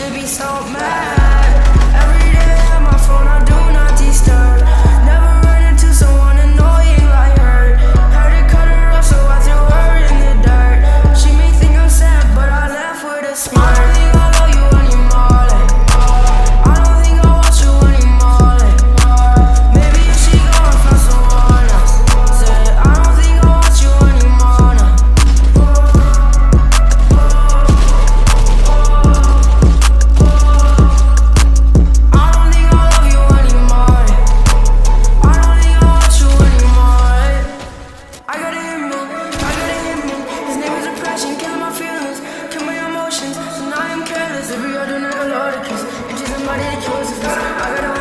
to be so mad. Every day on my phone I do not disturb. Never run into someone annoying like her. Had to cut her off, so I threw her in the dirt. She may think I'm sad, but I left with a smirk. I don't think I love you anymore, like. I don't think I want you anymore, like. Maybe if she gone find someone else. Say, I don't think I want you anymore now. I don't think I love you anymore. I don't think I want you anymore. I gotta hit me. His name is depression, killing my feelings, kill my emotions. So now I'm careless. Every other night I love to kiss. And she's somebody that kills us. I gotta